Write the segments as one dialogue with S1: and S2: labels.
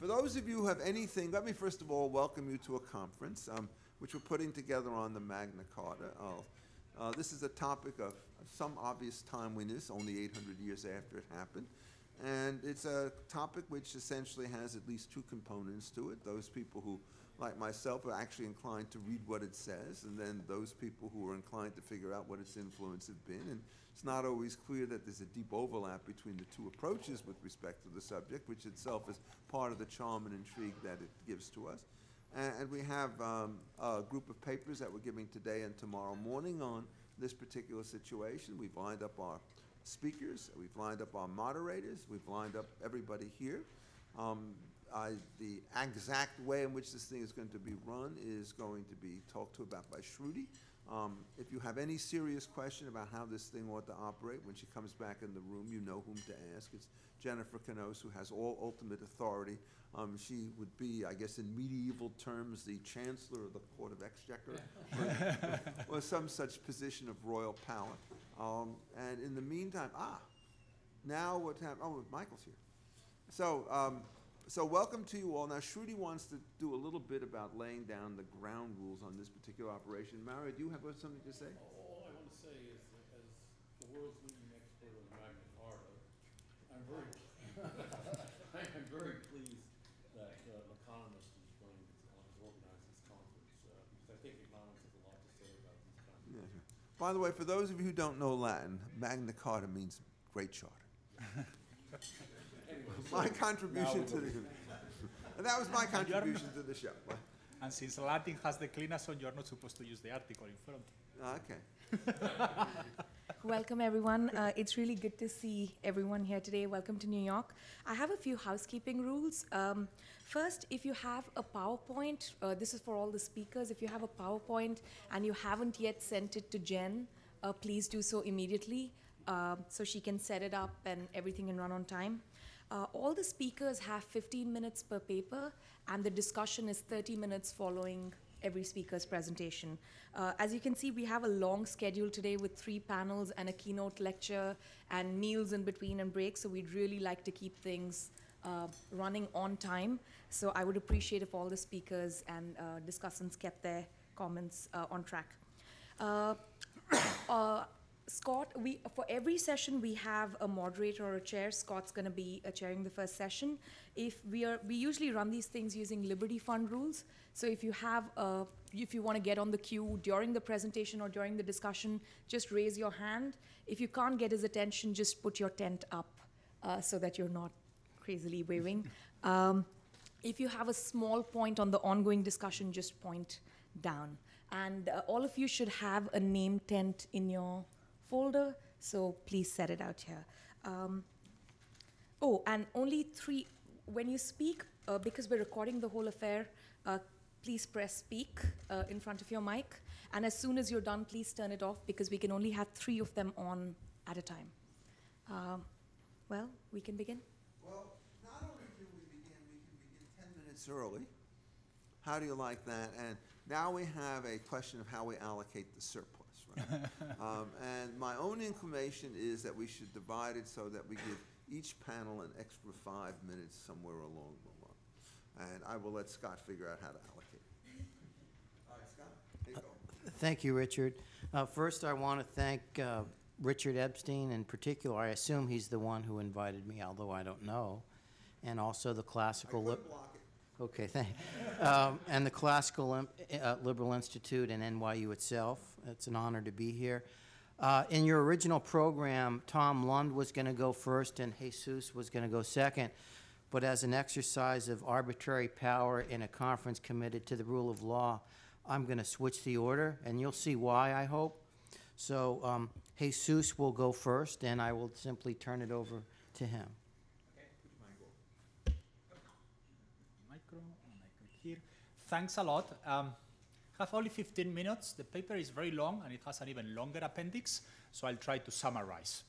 S1: For those of you who have anything, let me first of all welcome you to a conference which we're putting together on the Magna Carta. This is a topic of some obvious timeliness, only 800 years after it happened. And it's a topic which essentially has at least two components to it. Those people who, like myself, are actually inclined to read what it says, and then those people who are inclined to figure out what its influence has been. And it's not always clear that there's a deep overlap between the two approaches with respect to the subject, which itself is part of the charm and intrigue that it gives to us. And we have a group of papers that we're giving today and tomorrow morning on this particular situation. We've lined up our speakers, we've lined up our moderators, we've lined up everybody here. The exact way in which this thing is going to be run is going to be talked to about by Shruti. If you have any serious question about how this thing ought to operate, when she comes back in the room, you know whom to ask. It's Jennifer Canoes, who has all ultimate authority. She would be, I guess in medieval terms, the Chancellor of the Court of Exchequer, or some such position of royal power. And in the meantime, now what happened? Oh, Michael's here. So welcome to you all. Now, Shruti wants to do a little bit about laying down the ground rules on this particular operation. Mario, do you have something to say?
S2: All I want to say is that as the world's leading expert on Magna Carta, I'm very pleased that Economist is going to organize this conference because I think economics has a lot to say about these kinds of things.
S1: Yeah. By the way, for those of you who don't know Latin, Magna Carta means Great Charter.
S2: Anyway,
S1: My contribution to the and that was my contribution to the show.
S3: And since Latin has the clinician, you're not supposed to use the article in front.
S1: Okay.
S4: Welcome, everyone. It's really good to see everyone here today. Welcome to New York. I have a few housekeeping rules. First, if you have a PowerPoint, this is for all the speakers. If you have a PowerPoint and you haven't yet sent it to Jen, please do so immediately so she can set it up and everything can run on time. All the speakers have 15 minutes per paper, and the discussion is 30 minutes following every speaker's presentation. As you can see, we have a long schedule today with 3 panels and a keynote lecture and meals in between and breaks, so we'd really like to keep things running on time. So I would appreciate if all the speakers and discussants kept their comments on track. Scott, for every session we have a moderator or a chair. Scott's going to be chairing the first session. We usually run these things using Liberty Fund rules. So if you want to get on the queue during the presentation or during the discussion, just raise your hand. If you can't get his attention, just put your tent up so that you're not crazily waving. If you have a small point on the ongoing discussion, just point down. And all of you should have a name tent in your folder, so please set it out here. And only 3, when you speak, because we're recording the whole affair, please press speak in front of your mic. And as soon as you're done, please turn it off because we can only have 3 of them on at a time. Well, we can begin?
S1: Well, not only can we can begin 10 minutes early. How do you like that? And now we have a question of how we allocate the surplus, right? And my own inclination is that we should divide it so that we give each panel an extra 5 minutes somewhere along the line. And I will let Scott figure out how to allocate it. All right, Scott, here you go.
S5: Thank you, Richard. First, I want to thank Richard Epstein in particular. I assume he's the one who invited me, although I don't know. And also the classical...
S1: I couldn't block it.
S5: Okay, thank and the Classical Liberal Institute and NYU itself. It's an honor to be here. In your original program, Tom Lund was going to go first and Jesus was going to go second. But as an exercise of arbitrary power in a conference committed to the rule of law, I'm going to switch the order, and you'll see why, I hope. So Jesus will go first, and I will simply turn it over to him.
S3: Here. Thanks a lot. Have only 15 minutes. The paper is very long and it has an even longer appendix, so I'll try to summarize.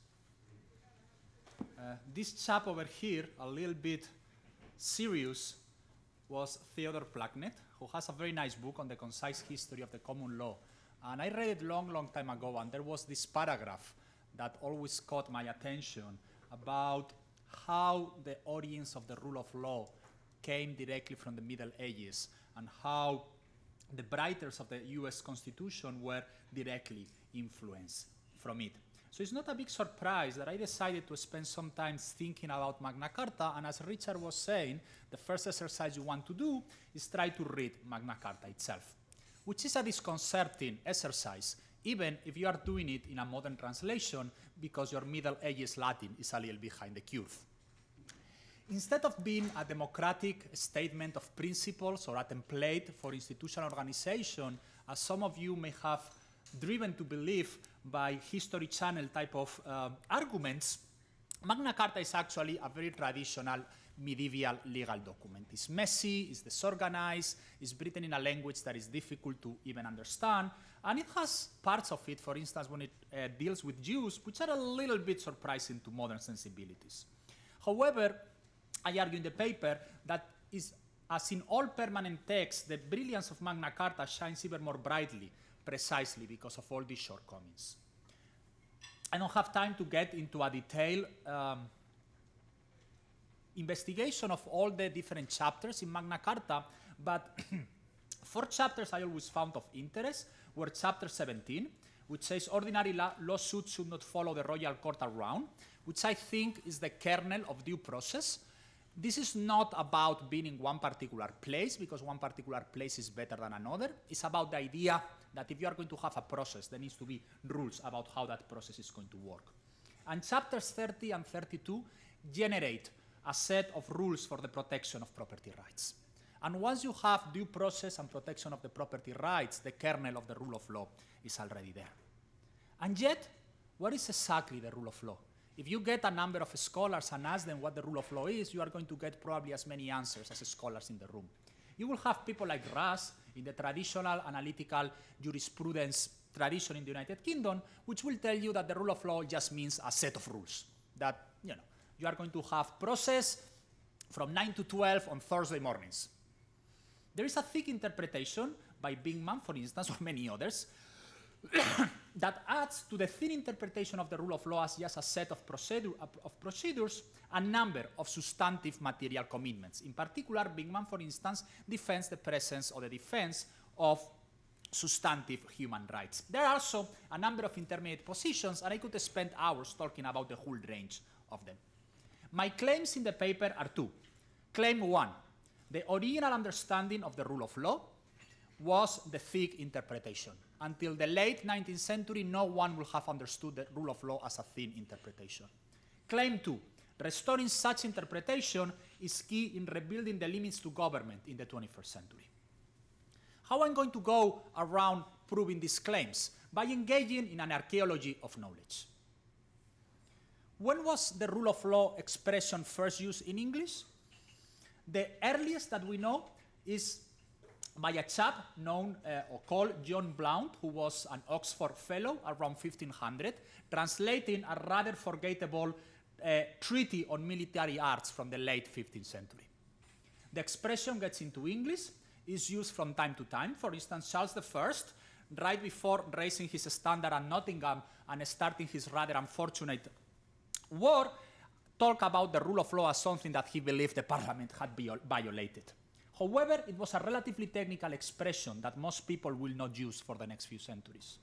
S3: This chap over here, a little bit serious, was Theodore Plucknett, who has a very nice book on the concise history of the common law. And I read it long time ago, and there was this paragraph that always caught my attention about how the origins of the rule of law came directly from the Middle Ages and how the writers of the US Constitution were directly influenced from it. So it's not a big surprise that I decided to spend some time thinking about Magna Carta, and as Richard was saying, the first exercise you want to do is try to read Magna Carta itself, which is a disconcerting exercise, even if you are doing it in a modern translation because your Middle Ages Latin is a little behind the curve. Instead of being a democratic statement of principles or a template for institutional organization, as some of you may have driven to believe by History Channel type of arguments, Magna Carta is actually a very traditional medieval legal document. It's messy, it's disorganized, it's written in a language that is difficult to even understand, and it has parts of it, for instance, when it deals with Jews, which are a little bit surprising to modern sensibilities. However, I argue in the paper that as in all permanent texts, the brilliance of Magna Carta shines even more brightly, precisely because of all these shortcomings. I don't have time to get into a detailed investigation of all the different chapters in Magna Carta, but 4 chapters I always found of interest were chapter 17, which says ordinary lawsuits should not follow the royal court around, which I think is the kernel of due process. This is not about being in one particular place, because one particular place is better than another. It's about the idea that if you are going to have a process, there needs to be rules about how that process is going to work. And chapters 30 and 32 generate a set of rules for the protection of property rights. And once you have due process and protection of the property rights, the kernel of the rule of law is already there. And yet, what is exactly the rule of law? If you get a number of scholars and ask them what the rule of law is, you are going to get probably as many answers as scholars in the room. You will have people like Russ in the traditional analytical jurisprudence tradition in the United Kingdom, which will tell you that the rule of law just means a set of rules. That, you are going to have process from 9 to 12 on Thursday mornings. There is a thick interpretation by Bingman, for instance, or many others, that adds to the thin interpretation of the rule of law as just a set of procedures a number of substantive material commitments. In particular, Bingman, for instance, defends the presence or the defense of substantive human rights. There are also a number of intermediate positions, and I could spend hours talking about the whole range of them. My claims in the paper are 2. Claim 1, the original understanding of the rule of law was the thick interpretation. Until the late 19th century, no one will have understood the rule of law as a thin interpretation. Claim 2, restoring such interpretation is key in rebuilding the limits to government in the 21st century. How I'm going to go around proving these claims? By engaging in an archaeology of knowledge. When was the rule of law expression first used in English? The earliest that we know is by a chap known or called John Blount, who was an Oxford Fellow around 1500, translating a rather forgettable treaty on military arts from the late 15th century. The expression gets into English, is used from time to time. For instance, Charles I, right before raising his standard at Nottingham and starting his rather unfortunate war, talked about the rule of law as something that he believed the parliament had violated. However, it was a relatively technical expression that most people will not use for the next few centuries.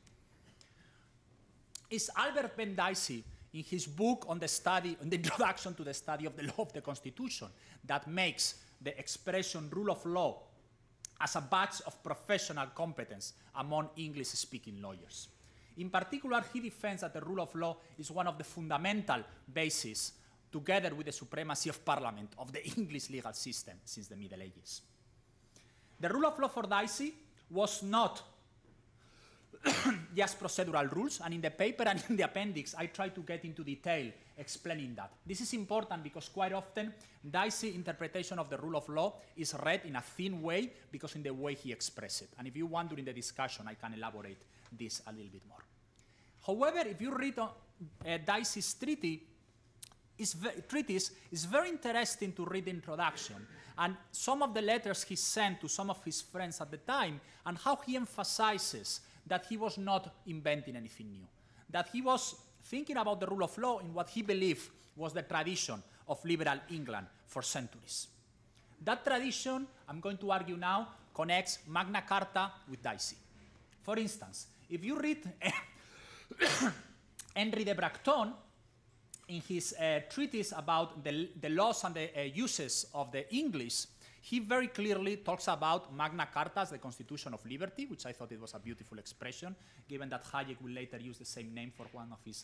S3: It's Albert Ben Dicey, in his book on the introduction to the study of the law of the Constitution, that makes the expression rule of law as a badge of professional competence among English-speaking lawyers. In particular, he defends that the rule of law is one of the fundamental bases, together with the supremacy of Parliament, of the English legal system since the Middle Ages. The rule of law for Dicey was not just procedural rules, and in the paper and in the appendix, I try to get into detail explaining that. This is important because quite often, Dicey's interpretation of the rule of law is read in a thin way because in the way he expressed it. And if you want during the discussion, I can elaborate this a little bit more. However, if you read Dicey's treatise, is very interesting to read the introduction and some of the letters he sent to some of his friends at the time, and how he emphasizes that he was not inventing anything new, that he was thinking about the rule of law in what he believed was the tradition of liberal England for centuries. That tradition, I'm going to argue now, connects Magna Carta with Dicey. For instance, if you read Henry de Bracton, in his treatise about the laws and the uses of the English, he very clearly talks about Magna Carta as the Constitution of Liberty, which I thought it was a beautiful expression, given that Hayek will later use the same name for one of his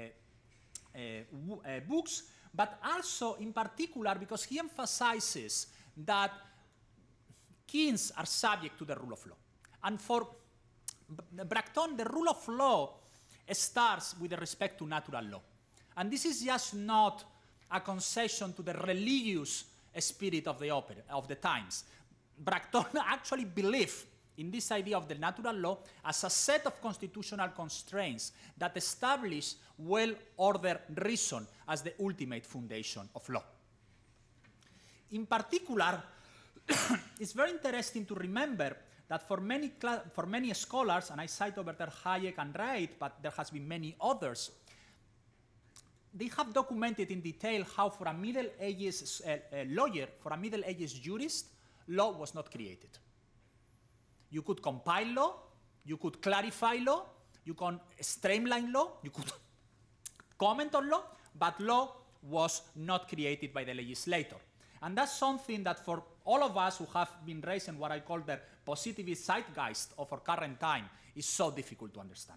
S3: books, but also in particular because he emphasizes that kings are subject to the rule of law. And for Bracton, the rule of law starts with respect to natural law. And this is just not a concession to the religious spirit of the times. Bracton actually believed in this idea of the natural law as a set of constitutional constraints that establish well-ordered reason as the ultimate foundation of law. In particular, it's very interesting to remember that for many scholars, and I cite over there Hayek and Wright, but there has been many others, they have documented in detail how for a Middle Ages lawyer, for a Middle Ages jurist, law was not created. You could compile law, you could clarify law, you can streamline law, you could comment on law, but law was not created by the legislator. And that's something that for all of us who have been raised in what I call the positivist zeitgeist of our current time is so difficult to understand.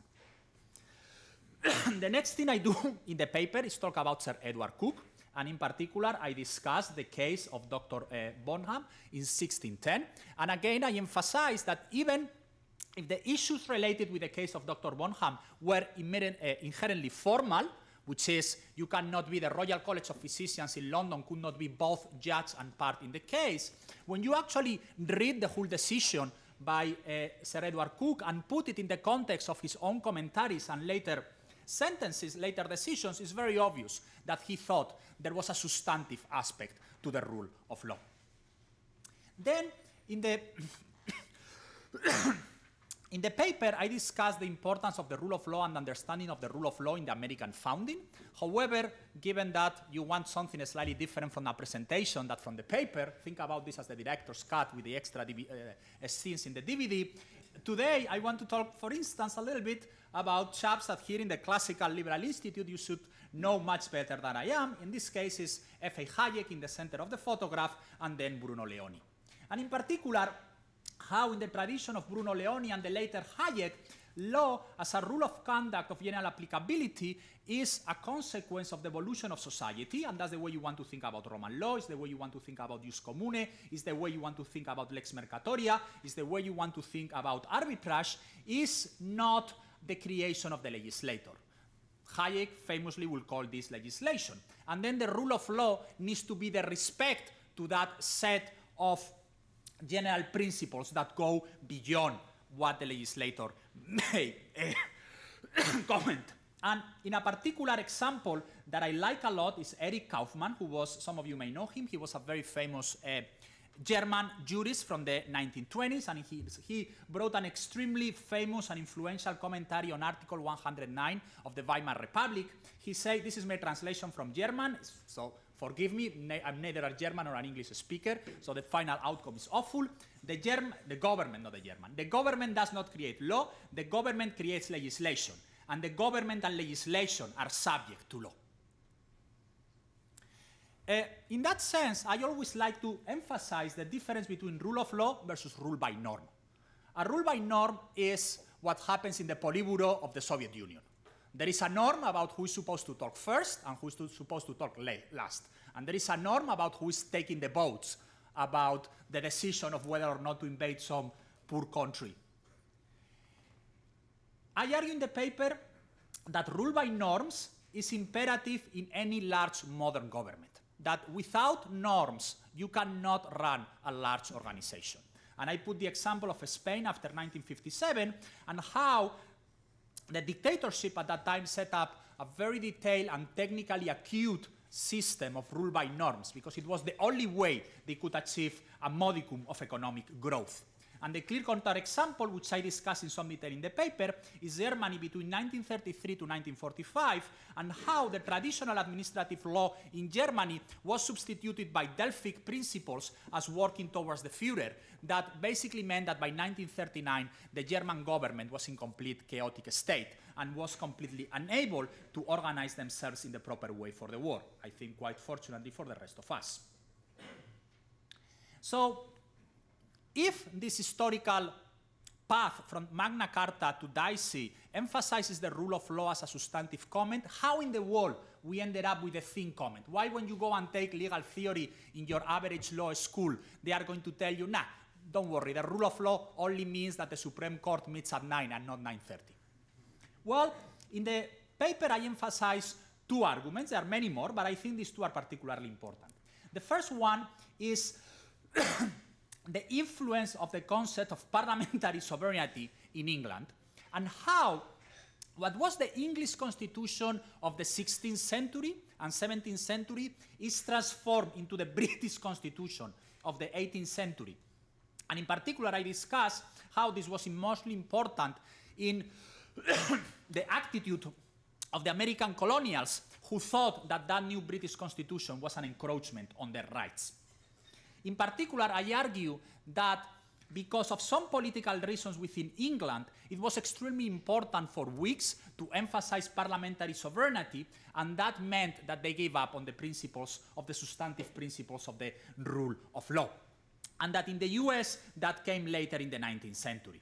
S3: The next thing I do in the paper is talk about Sir Edward Coke, and in particular, I discuss the case of Dr. Bonham in 1610. And again, I emphasize that even if the issues related with the case of Dr. Bonham were inherently formal, which is you cannot be the Royal College of Physicians in London, could not be both judge and part in the case, when you actually read the whole decision by Sir Edward Coke and put it in the context of his own commentaries and later sentences, later decisions, it's very obvious that he thought there was a substantive aspect to the rule of law. Then, in the in the paper, I discussed the importance of the rule of law and understanding of the rule of law in the American founding. However, given that you want something slightly different from a presentation than from the paper, think about this as the director's cut with the extra scenes in the DVD. Today, I want to talk, for instance, a little bit about chaps that here in the Classical Liberal Institute you should know much better than I am. In this case is F.A. Hayek in the center of the photograph, and then Bruno Leoni. And in particular, how in the tradition of Bruno Leoni and the later Hayek, law as a rule of conduct of general applicability is a consequence of the evolution of society, and that's the way you want to think about Roman law, it's the way you want to think about jus commune, it's the way you want to think about lex mercatoria, it's the way you want to think about arbitrage, is not the creation of the legislator. Hayek famously will call this legislation. And then the rule of law needs to be the respect to that set of general principles that go beyond what the legislator may comment. And in a particular example that I like a lot is Erich Kaufmann, who was, some of you may know him, he was a very famous German jurist from the 1920s, and he wrote an extremely famous and influential commentary on Article 109 of the Weimar Republic. He said, this is my translation from German, so forgive me, I'm neither a German or an English speaker, so the final outcome is awful. The government does not create law, the government creates legislation, and the government and legislation are subject to law. In that sense, I always like to emphasize the difference between rule of law versus rule by norm. A rule by norm is what happens in the Politburo of the Soviet Union. There is a norm about who is supposed to talk first and who is supposed to talk last. And there is a norm about who is taking the votes about the decision of whether or not to invade some poor country. I argue in the paper that rule by norms is imperative in any large modern government. That without norms, you cannot run a large organization. And I put the example of Spain after 1957 and how the dictatorship at that time set up a very detailed and technically acute system of rule by norms because it was the only way they could achieve a modicum of economic growth. And the clear-cut example, which I discuss in some detail in the paper, is Germany between 1933 to 1945, and how the traditional administrative law in Germany was substituted by Delphic principles as working towards the Führer. That basically meant that by 1939, the German government was in complete chaotic state and was completely unable to organize themselves in the proper way for the war. I think quite fortunately for the rest of us. So, if this historical path from Magna Carta to Dicey emphasizes the rule of law as a substantive comment, how in the world we ended up with a thin comment? Why when you go and take legal theory in your average law school, they are going to tell you, nah, don't worry, the rule of law only means that the Supreme Court meets at 9 and not 9:30. Well, in the paper I emphasize two arguments. There are many more, but I think these two are particularly important. The first one is the influence of the concept of parliamentary sovereignty in England, and how what was the English constitution of the 16th century and 17th century is transformed into the British constitution of the 18th century. And in particular, I discuss how this was mostly important in the attitude of the American colonials, who thought that that new British constitution was an encroachment on their rights. In particular, I argue that because of some political reasons within England, it was extremely important for Whigs to emphasize parliamentary sovereignty, and that meant that they gave up on the principles of the substantive principles of the rule of law. And that in the US, that came later in the 19th century.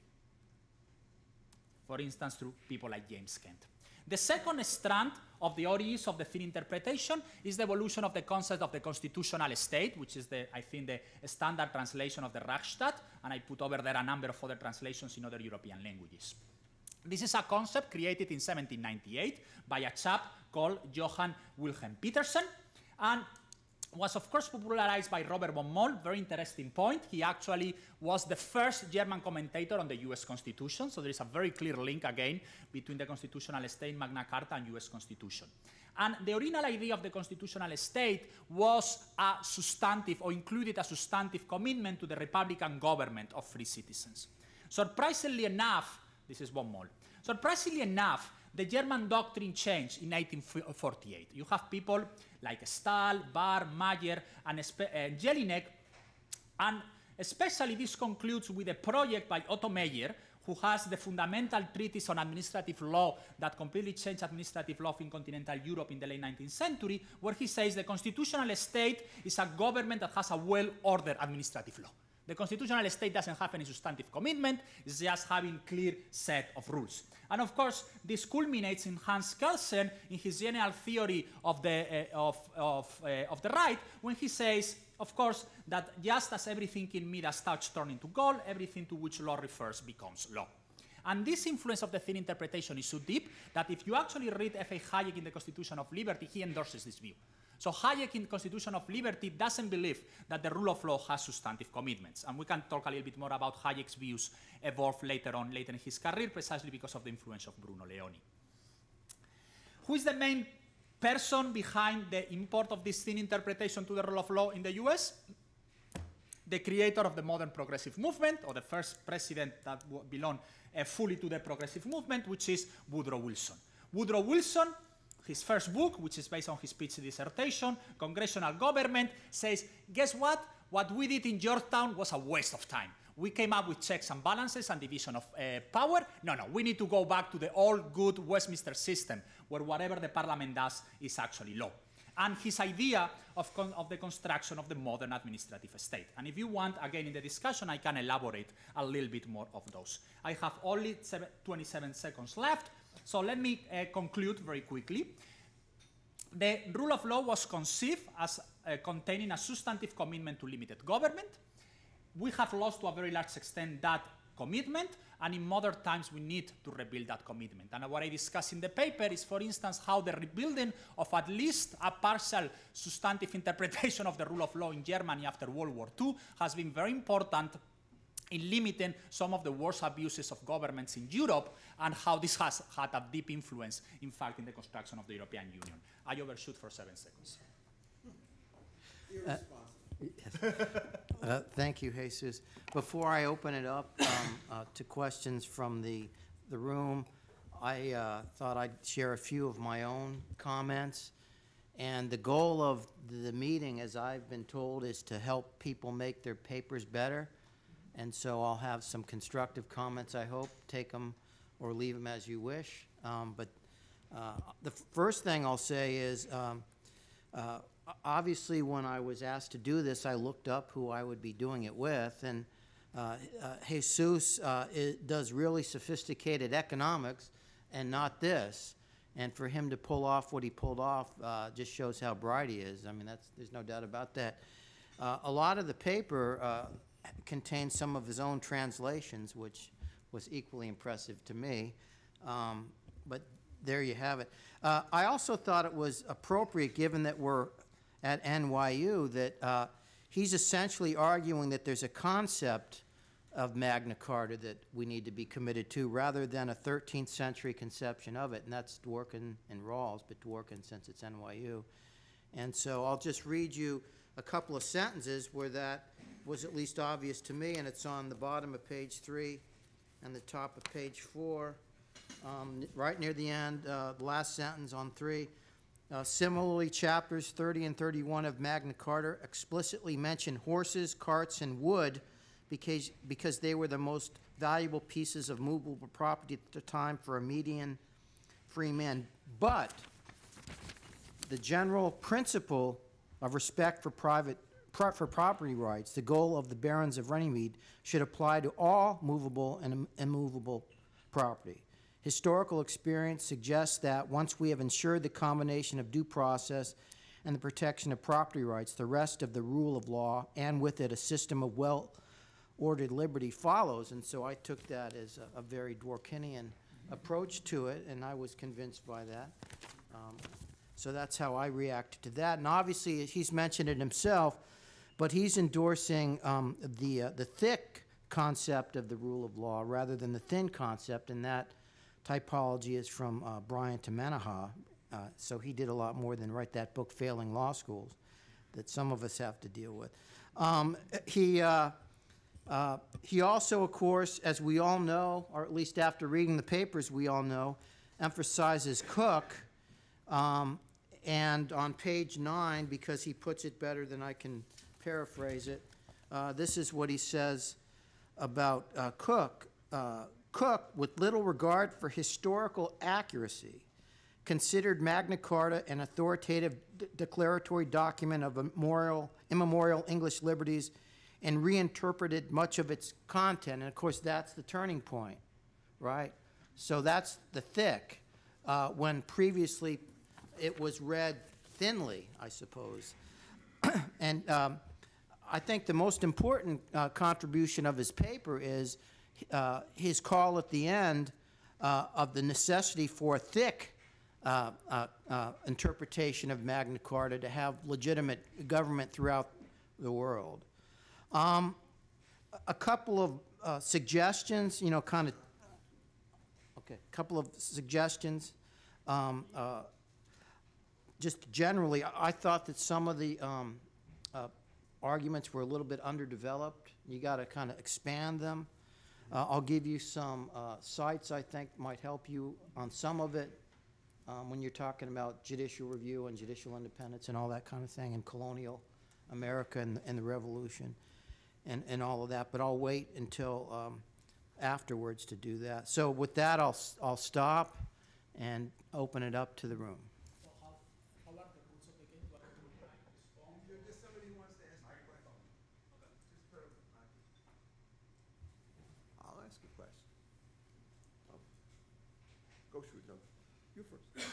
S3: For instance, through people like James Kent. The second strand of the origins of the thin interpretation is the evolution of the concept of the constitutional state, which is, I think, the standard translation of the Reichsstaat, and I put over there a number of other translations in other European languages. This is a concept created in 1798 by a chap called Johann Wilhelm Petersen, and was of course popularized by Robert von Moll. Very interesting point. He actually was the first German commentator on the US Constitution, so there is a very clear link again between the constitutional state, Magna Carta, and US Constitution. And the original idea of the constitutional state was a substantive, or included a substantive commitment to the republican government of free citizens. Surprisingly enough, this is von Moll, surprisingly enough, the German doctrine changed in 1848. You have people like Stahl, Bahr, Mayer, and Jelinek, and especially this concludes with a project by Otto Meyer, who has the fundamental treatise on administrative law that completely changed administrative law in continental Europe in the late 19th century, where he says the constitutional state is a government that has a well-ordered administrative law. The constitutional state doesn't have any substantive commitment, it's just having clear set of rules. And of course, this culminates in Hans Kelsen in his general theory of the right, when he says, of course, that just as everything in Midas touch turn into gold, everything to which law refers becomes law. And this influence of the thin interpretation is so deep that if you actually read F.A. Hayek in the Constitution of Liberty, he endorses this view. So Hayek in Constitution of Liberty doesn't believe that the rule of law has substantive commitments. And we can talk a little bit more about Hayek's views evolved later in his career, precisely because of the influence of Bruno Leoni. Who is the main person behind the import of this thin interpretation to the rule of law in the US? The creator of the modern progressive movement, or the first president that belonged fully to the progressive movement, which is Woodrow Wilson. Woodrow Wilson, his first book, which is based on his PhD dissertation, Congressional Government, says, guess what? What we did in Georgetown was a waste of time. We came up with checks and balances and division of power. No, we need to go back to the old good Westminster system, where whatever the parliament does is actually law. And his idea of the construction of the modern administrative state. And if you want, again, in the discussion, I can elaborate a little bit more of those. I have only 27 seconds left. So let me conclude very quickly. The rule of law was conceived as containing a substantive commitment to limited government. We have lost to a very large extent that commitment, and in modern times we need to rebuild that commitment. And what I discuss in the paper is, for instance, how the rebuilding of at least a partial substantive interpretation of the rule of law in Germany after World War II has been very important in limiting some of the worst abuses of governments in Europe, and how this has had a deep influence, in fact, in the construction of the European Union. I overshoot for 7 seconds.
S5: Thank you, Jesus. Before I open it up to questions from the room, I thought I'd share a few of my own comments. And the goal of the meeting, as I've been told, is to help people make their papers better. And so I'll have some constructive comments, I hope. Take them or leave them as you wish. But the first thing I'll say is, obviously, when I was asked to do this, I looked up who I would be doing it with. And Jesus does really sophisticated economics and not this. And for him to pull off what he pulled off just shows how bright he is. I mean, there's no doubt about that. A lot of the paper contains some of his own translations, which was equally impressive to me. But there you have it. I also thought it was appropriate, given that we're at NYU, that he's essentially arguing that there's a concept of Magna Carta that we need to be committed to, rather than a 13th century conception of it, and that's Dworkin and Rawls, but Dworkin since it's NYU. And so I'll just read you a couple of sentences where that was at least obvious to me, and it's on the bottom of page 3 and the top of page 4, right near the end, the last sentence on 3. Similarly, chapters 30 and 31 of Magna Carta explicitly mention horses, carts, and wood because they were the most valuable pieces of movable property at the time for a median free man. But the general principle of respect for property rights, the goal of the barons of Runnymede, should apply to all movable and immovable property. Historical experience suggests that once we have ensured the combination of due process and the protection of property rights, the rest of the rule of law, and with it a system of well-ordered liberty, follows. And so I took that as a very Dworkinian approach to it, and I was convinced by that. So that's how I reacted to that. And obviously, he's mentioned it himself, but he's endorsing the thick concept of the rule of law rather than the thin concept, and that typology is from Bryant to Menaha. So he did a lot more than write that book, Failing Law Schools, that some of us have to deal with. He also, of course, as we all know, or at least after reading the papers we all know, emphasizes Cook. And on page 9, because he puts it better than I can paraphrase it, this is what he says about Cook. Cook, with little regard for historical accuracy, considered Magna Carta an authoritative declaratory document of immemorial English liberties and reinterpreted much of its content. And, of course, that's the turning point, right? So that's the thick, when previously it was read thinly, I suppose. And I think the most important contribution of his paper is his call at the end of the necessity for a thick interpretation of Magna Carta to have legitimate government throughout the world. A couple of suggestions, a couple of suggestions. Just generally, I thought that some of the arguments were a little bit underdeveloped. You got to kind of expand them. I'll give you some sites I think might help you on some of it when you're talking about judicial review and judicial independence and all that kind of thing, and colonial America and the Revolution and all of that. But I'll wait until afterwards to do that. So with that, I'll stop and open it up to the room.
S1: You first.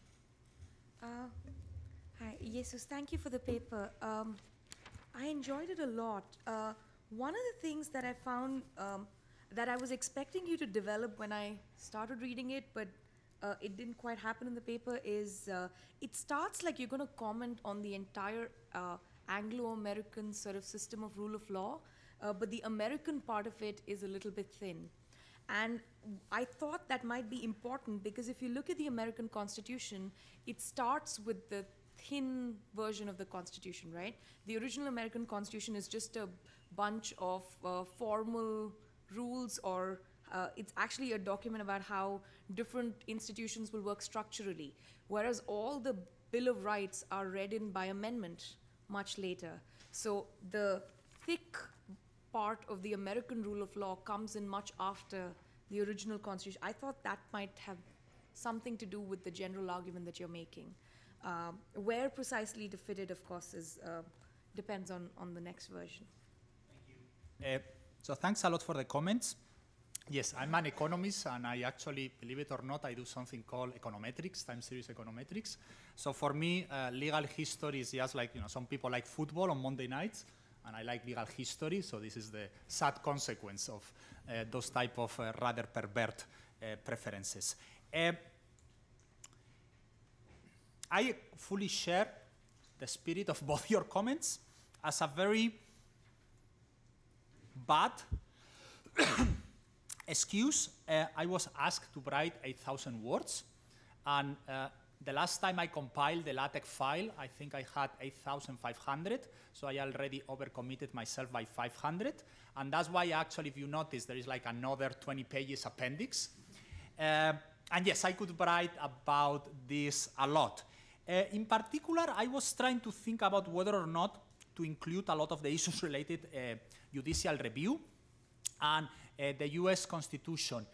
S4: Hi, Jesus, thank you for the paper. I enjoyed it a lot. One of the things that I found that I was expecting you to develop when I started reading it, but it didn't quite happen in the paper, is it starts like you're going to comment on the entire Anglo-American sort of system of rule of law, but the American part of it is a little bit thin. And I thought that might be important because if you look at the American Constitution, it starts with the thin version of the Constitution, right? The original American Constitution is just a bunch of formal rules, or it's actually a document about how different institutions will work structurally, whereas all the Bill of Rights are read in by amendment much later. So the thick part of the American rule of law comes in much after the original Constitution. I thought that might have something to do with the general argument that you're making. Where precisely to fit it, of course, depends on the next version.
S3: Thank you. So thanks a lot for the comments. Yes, I'm an economist, and I actually, believe it or not, I do something called econometrics, time series econometrics. So for me, legal history is just like, some people like football on Monday nights, and I like legal history, so this is the sad consequence of those type of rather pervert preferences. I fully share the spirit of both your comments as a very bad excuse. I was asked to write 8,000 words, and the last time I compiled the LaTeX file, I think I had 8,500, so I already overcommitted myself by 500, and that's why actually, if you notice, there is like another 20 pages appendix. And yes, I could write about this a lot. In particular, I was trying to think about whether or not to include a lot of the issues related judicial review and the US Constitution.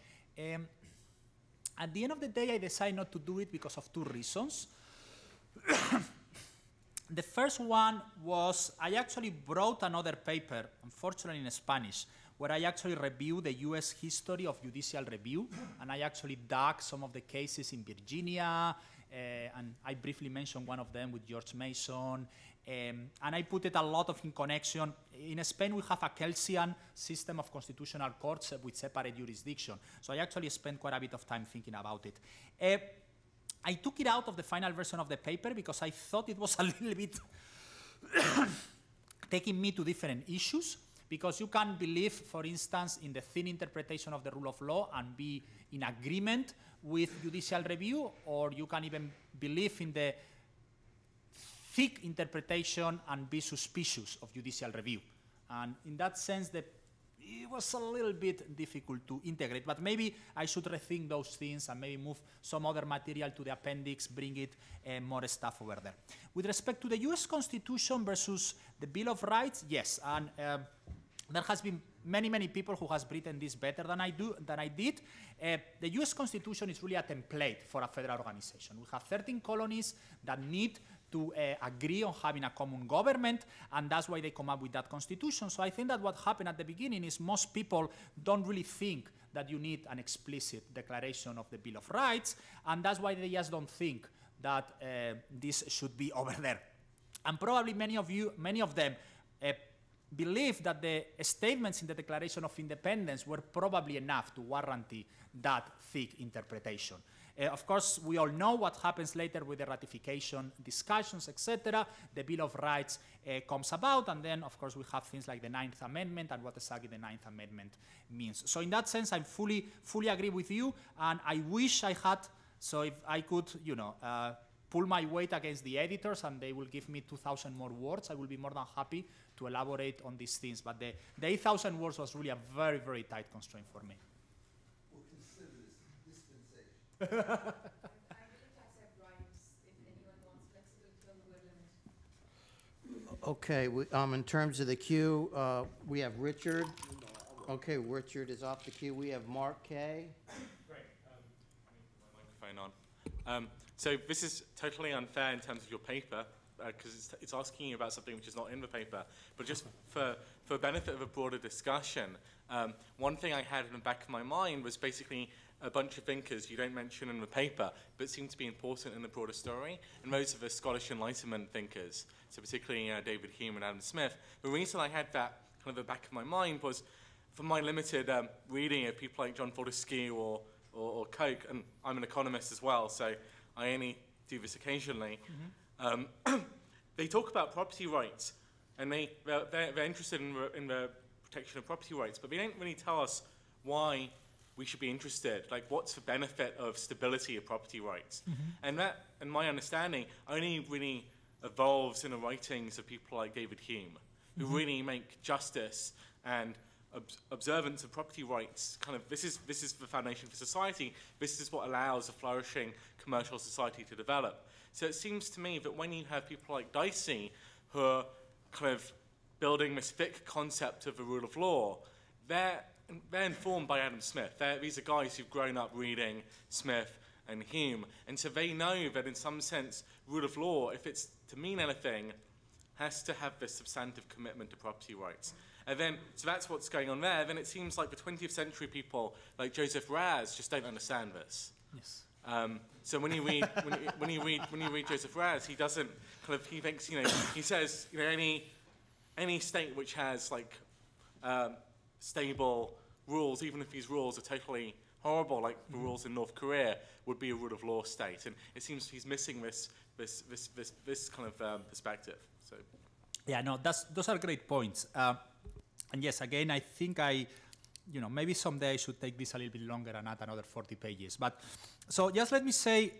S3: At the end of the day, I decided not to do it because of two reasons. The first one was I actually brought another paper, unfortunately in Spanish, where I actually reviewed the US history of judicial review, and I actually dug some of the cases in Virginia, and I briefly mentioned one of them with George Mason, and I put it a lot of in connection. In Spain, we have a Kelsian system of constitutional courts with separate jurisdiction. So I actually spent quite a bit of time thinking about it. I took it out of the final version of the paper because I thought it was a little bit taking me to different issues, because you can believe, for instance, in the thin interpretation of the rule of law and be in agreement with judicial review, or you can even believe in the thick interpretation and be suspicious of judicial review. And in that sense, it was a little bit difficult to integrate, but maybe I should rethink those things and maybe move some other material to the appendix, bring it more stuff over there. With respect to the US Constitution versus the Bill of Rights, yes, and there has been many people who has written this better than I did. The US Constitution is really a template for a federal organization. We have 13 colonies that need to agree on having a common government, and that's why they come up with that constitution. So I think that what happened at the beginning is most people don't really think that you need an explicit declaration of the Bill of Rights, and that's why they just don't think that this should be over there. And probably many of them believe that the statements in the Declaration of Independence were probably enough to warrant that thick interpretation. Of course, we all know what happens later with the ratification discussions, etc. The Bill of Rights comes about, and then, of course, we have things like the Ninth Amendment and what exactly the Ninth Amendment means. So in that sense, I fully agree with you, and I wish I had, so if I could, pull my weight against the editors and they will give me 2,000 more words, I will be more than happy to elaborate on these things. But the 8,000 words was really a very, very tight constraint for me.
S1: We'll consider this dispensation.
S4: I will accept rhymes if anyone wants flexibility on the word limit.
S5: Okay, in terms of the queue, we have Richard. Okay, Richard is off the queue. We have Mark K.
S6: Great. My microphone on. So this is totally unfair in terms of your paper, because it's asking you about something which is not in the paper. But just for benefit of a broader discussion, one thing I had in the back of my mind was basically a bunch of thinkers you don't mention in the paper, but seem to be important in the broader story, and those are the Scottish Enlightenment thinkers, so particularly David Hume and Adam Smith. The reason I had that kind of the back of my mind was from my limited reading of people like John Fortescue or Coke, and I'm an economist as well, so I only do this occasionally. Mm-hmm. They talk about property rights, and they're interested in the protection of property rights, but they don't really tell us why we should be interested. Like, what's the benefit of stability of property rights? Mm-hmm. And that, in my understanding, only really evolves in the writings of people like David Hume, who really make justice and observance of property rights kind of, this is the foundation for society. This is what allows a flourishing commercial society to develop. So it seems to me that when you have people like Dicey who are kind of building this thick concept of the rule of law, they're informed by Adam Smith. These are guys who've grown up reading Smith and Hume, and so they know that in some sense, rule of law, if it's to mean anything, has to have this substantive commitment to property rights. And then, so that's what's going on there. Then it seems like the 20th century people, like Joseph Raz, just don't understand this.
S3: Yes.
S6: So when you read when you read Joseph Raz, he doesn't kind of, he thinks, you know, he says, you know, any state which has like stable rules, even if these rules are totally horrible, like the rules in North Korea, would be a rule of law state. And it seems he's missing this kind of perspective. So.
S3: Yeah, no, those are great points. And yes, again, I think maybe someday I should take this a little bit longer and add another 40 pages. But so just let me say,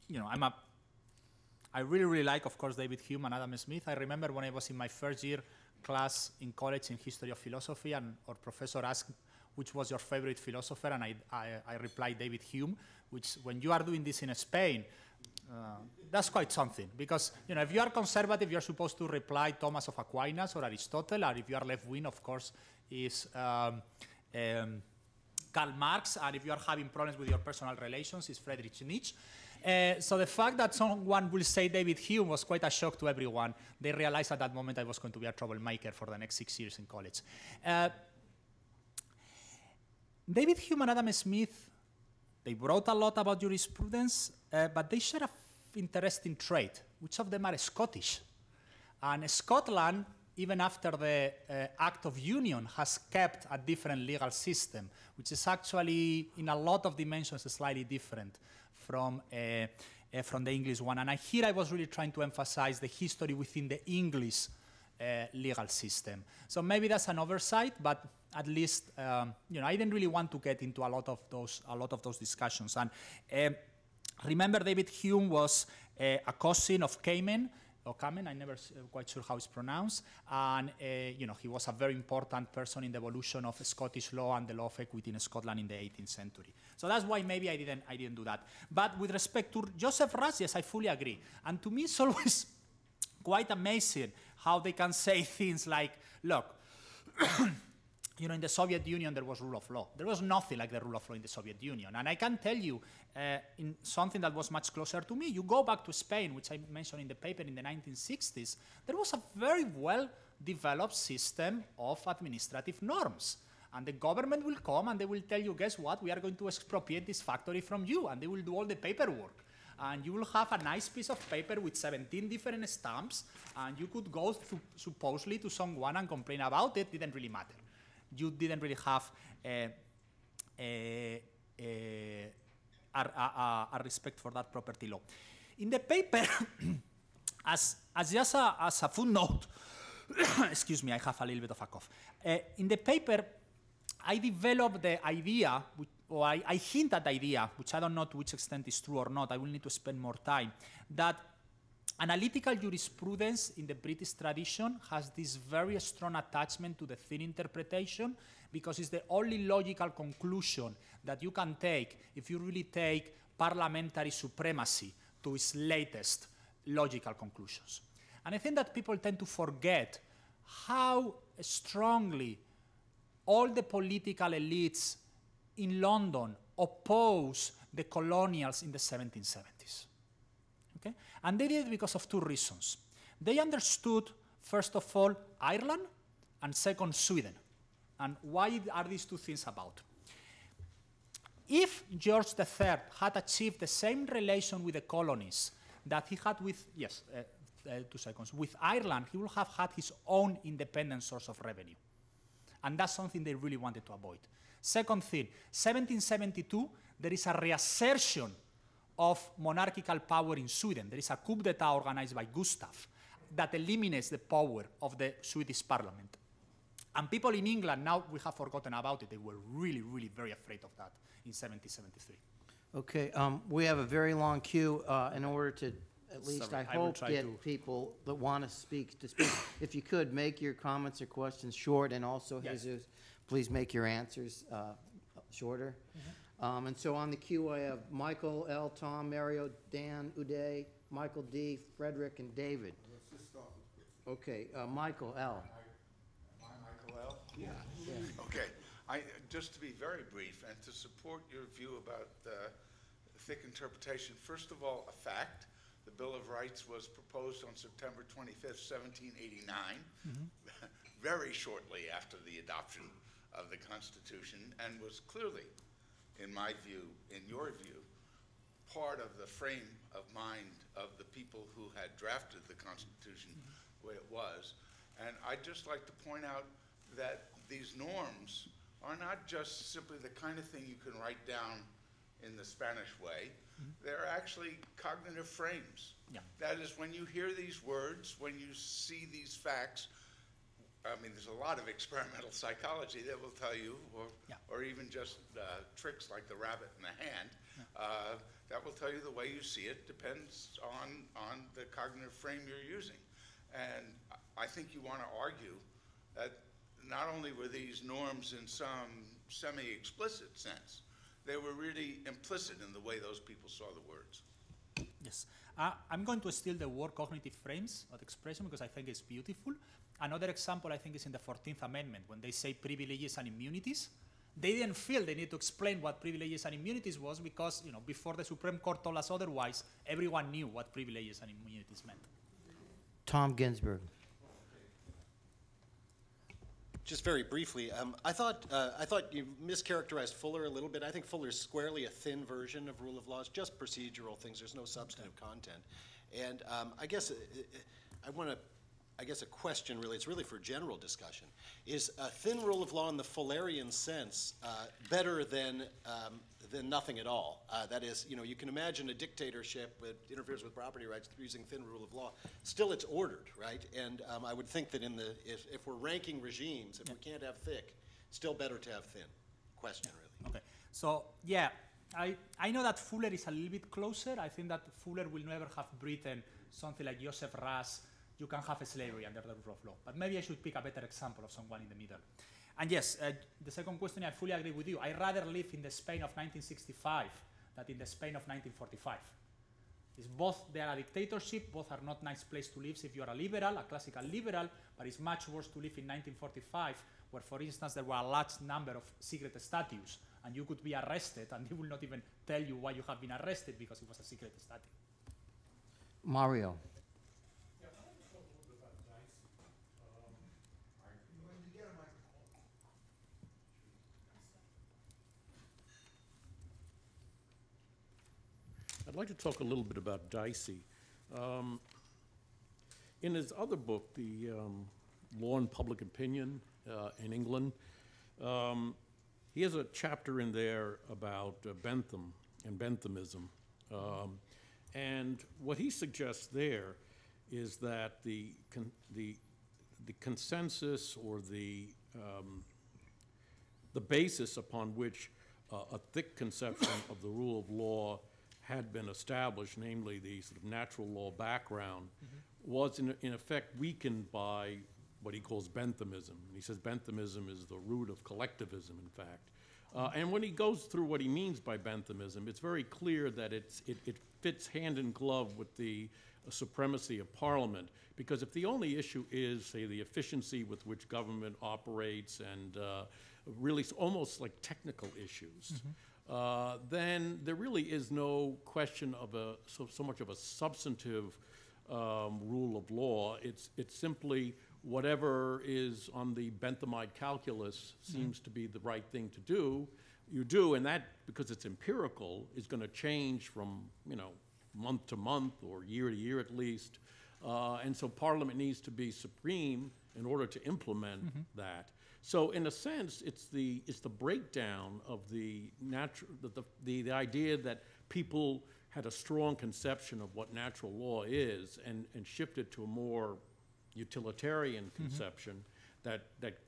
S3: I really, really like, of course, David Hume and Adam Smith. I remember when I was in my first year class in college in history of philosophy, and our professor asked, which was your favorite philosopher? And I replied, David Hume, which when you are doing this in Spain, that's quite something, because if you are conservative, you're supposed to reply Thomas of Aquinas or Aristotle, or if you are left-wing, of course, is Karl Marx, and if you are having problems with your personal relations, is Friedrich Nietzsche. So the fact that someone will say David Hume was quite a shock to everyone. They realized at that moment I was going to be a troublemaker for the next 6 years in college. David Hume and Adam Smith, they wrote a lot about jurisprudence, but they share an interesting trait. Which of them are Scottish? And Scotland, even after the Act of Union, has kept a different legal system, which is actually, in a lot of dimensions, slightly different from the English one. And here I was really trying to emphasize the history within the English legal system. So maybe that's an oversight, but at least I didn't really want to get into a lot of those discussions. And remember, David Hume was a cousin of Cayman, or Kamen, I'm never quite sure how it's pronounced, and he was a very important person in the evolution of Scottish law and the law of equity in Scotland in the 18th century. So that's why maybe I didn't do that. But with respect to Joseph Raz, yes, I fully agree. And to me, it's always quite amazing how they can say things like, look, in the Soviet Union, there was rule of law. There was nothing like the rule of law in the Soviet Union. And I can tell you, in something that was much closer to me, you go back to Spain, which I mentioned in the paper in the 1960s, there was a very well-developed system of administrative norms. And the government will come and they will tell you, guess what, we are going to expropriate this factory from you, and they will do all the paperwork. And you will have a nice piece of paper with 17 different stamps, and you could go supposedly to someone and complain about it. Didn't really matter. You didn't really have a respect for that property law. In the paper, as just as a footnote, excuse me, I have a little bit of a cough. In the paper, I developed the idea, or I hint at the idea, which I don't know to which extent is true or not, I will need to spend more time, that analytical jurisprudence in the British tradition has this very strong attachment to the thin interpretation, because it's the only logical conclusion that you can take if you really take parliamentary supremacy to its latest logical conclusions. And I think that people tend to forget how strongly all the political elites in London oppose the colonials in the 1770s. Okay? And they did it because of two reasons. They understood, first of all, Ireland, and second, Sweden. And why are these two things about? If George III had achieved the same relation with the colonies that he had with, 2 seconds, with Ireland, he would have had his own independent source of revenue. And that's something they really wanted to avoid. Second thing, 1772, there is a reassertion of monarchical power in Sweden. There is a coup d'etat organized by Gustav that eliminates the power of the Swedish parliament. And people in England, now we have forgotten about it, they were really, really very afraid of that in 1773.
S5: Okay, we have a very long queue. In order to at least
S3: Sorry,
S5: I
S3: I will
S5: hope,
S3: try
S5: get
S3: to-
S5: people that want to speak to speak. If you could, make your comments or questions short, and also,
S3: Yes.
S5: Jesus, please make your answers shorter. And so on the queue, I have Michael L., Tom, Mario, Dan, Uday, Michael D., Frederick, and David.
S1: Let's just start with Chris.
S5: Okay, Michael L.
S7: Am I Michael L.? Yeah. Okay. Just to be very brief and to support your view about thick interpretation, first of all, a fact. The Bill of Rights was proposed on September 25th, 1789, very shortly after the adoption of the Constitution, and was clearly, in my view, in your view, part of the frame of mind of the people who had drafted the Constitution the way it was. And I'd just like to point out that these norms are not just simply the kind of thing you can write down in the Spanish way. They're actually cognitive frames.
S3: Yeah.
S7: That is, when you hear these words, when you see these facts, I mean, there's a lot of experimental psychology that will tell you, or even just tricks like the rabbit in the hand, that will tell you the way you see it depends on the cognitive frame you're using. And I think you want to argue that not only were these norms in some semi-explicit sense, they were really implicit in the way those people saw the words.
S3: Yes. I'm going to steal the word cognitive frames of expression because I think it's beautiful. Another example I think is in the 14th Amendment when they say privileges and immunities. They didn't feel they need to explain what privileges and immunities was because, you know, before the Supreme Court told us otherwise, everyone knew what privileges and immunities meant.
S5: Tom Ginsburg.
S8: Just very briefly, I thought you mischaracterized Fuller a little bit. I think Fuller's squarely a thin version of rule of law. It's just procedural things. There's no substantive content. And I guess a question really, it's really for general discussion. Is a thin rule of law in the Fullerian sense better than nothing at all? That is, you know, you can imagine a dictatorship that interferes with property rights using thin rule of law. Still, it's ordered, right? And I would think that if we're ranking regimes, if we can't have thick, still better to have thin. Question, really.
S3: Okay. So, yeah, I know that Fuller is a little bit closer. I think that Fuller will never have written something like Joseph Ras, you can have a slavery under the rule of law. But maybe I should pick a better example of someone in the middle. And yes, the second question, I fully agree with you. I'd rather live in the Spain of 1965 than in the Spain of 1945. It's both, they are a dictatorship, both are not nice place to live if you are a liberal, a classical liberal, but it's much worse to live in 1945, where, for instance, there were a large number of secret statutes, and you could be arrested, and they will not even tell you why you have been arrested because it was a secret statute.
S5: Mario.
S9: I'd like to talk a little bit about Dicey. In his other book, the Law and Public Opinion in England, he has a chapter in there about Bentham and Benthamism. And what he suggests there is that the consensus or the basis upon which a thick conception of the rule of law had been established, namely the sort of natural law background, was in effect weakened by what he calls Benthamism. And he says Benthamism is the root of collectivism, in fact. And when he goes through what he means by Benthamism, it's very clear that it fits hand in glove with the supremacy of Parliament, because if the only issue is, say, the efficiency with which government operates and really almost like technical issues, then there really is no question of so much of a substantive rule of law. It's simply whatever is on the Benthamite calculus seems to be the right thing to do. You do, and that, because it's empirical, is going to change from, you know, month to month or year to year at least. And so Parliament needs to be supreme in order to implement that. So in a sense, it's the breakdown of the idea that people had a strong conception of what natural law is and shifted to a more utilitarian conception that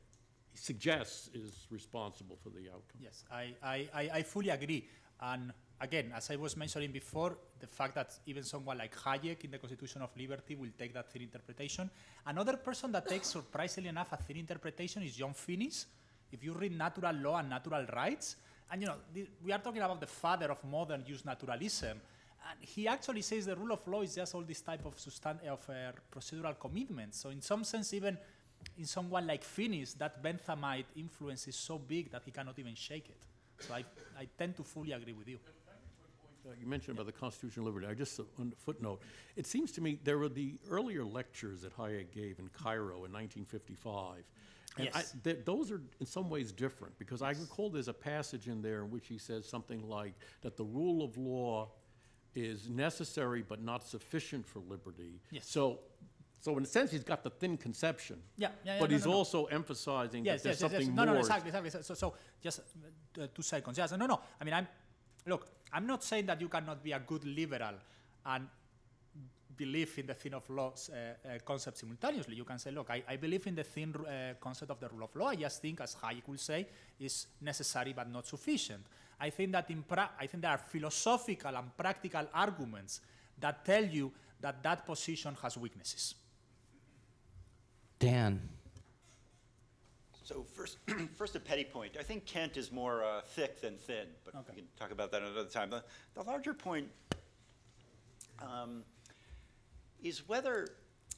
S9: suggests is responsible for the outcome.
S3: Yes, I fully agree. And again, as I was mentioning before, the fact that even someone like Hayek in the Constitution of Liberty will take that thin interpretation. Another person that takes, surprisingly enough, a thin interpretation is John Finnis. If you read Natural Law and Natural Rights, and we are talking about the father of modern use naturalism, and he actually says the rule of law is just all this type of procedural commitments. So in some sense, even in someone like Finnis, that Benthamite influence is so big that he cannot even shake it. So I tend to fully agree with you.
S9: You mentioned about the Constitution of Liberty. I just, on a footnote, it seems to me there were the earlier lectures that Hayek gave in Cairo in 1955. And
S3: Yes.
S9: Those are in some ways different, because I recall there's a passage in there in which he says something like that the rule of law is necessary but not sufficient for liberty.
S3: Yes.
S9: So in a sense, he's got the thin conception. But he's also emphasizing that there's something more.
S3: No, exactly. So just 2 seconds. Yes, no. I mean, I'm not saying that you cannot be a good liberal and believe in the thin of laws concept simultaneously. You can say, look, I believe in the thin concept of the rule of law. I just think, as Hayek will say, is necessary but not sufficient. I think that there are philosophical and practical arguments that tell you that that position has weaknesses.
S5: Dan.
S10: So first a petty point. I think Kant is more thick than thin, but we can talk about that another time. The larger point is whether,